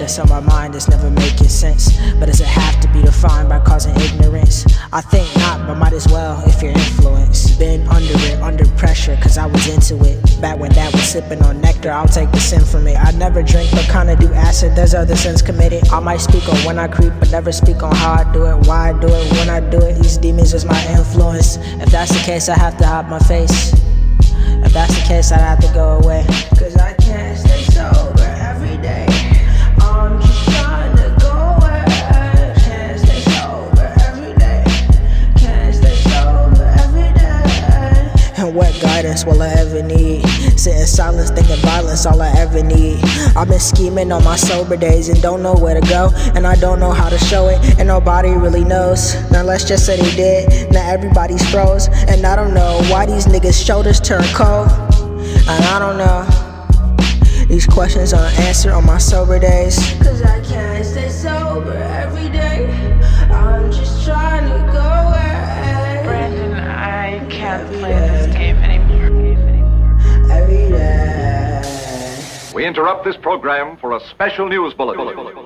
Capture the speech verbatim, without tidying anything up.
focus on my mind is never making sense. But does it have to be defined by causing ignorance? I think not, but might as well if you're influenced. Been under it, under pressure, cause I was into it. Back when dad was sipping on nectar, I'll take the sin from it. I never drink, but kinda do acid, there's other sins committed. I might speak on when I creep, but never speak on how I do it, why I do it, when I do it. These demons is my influence. If that's the case, I have to hide my face. If that's the case, I'd have to go away. Cause I can't stay sober every day. I'm just trying to go away. Can't stay sober every day. Can't stay sober every day. And what guidance will I ever need? Sit in silence, thinking violence, all I ever need. I've been scheming on my sober days and don't know where to go. And I don't know how to show it, and nobody really knows. Now let's just say they did, now everybody's froze. And I don't know why these niggas' shoulders turn cold. And I don't know, these questions aren't answered on my sober days. Cause I can't stay sober every day. I'm just trying to go away. Brandon, I can't play this game anymore. Every day. We interrupt this program for a special news bulletin.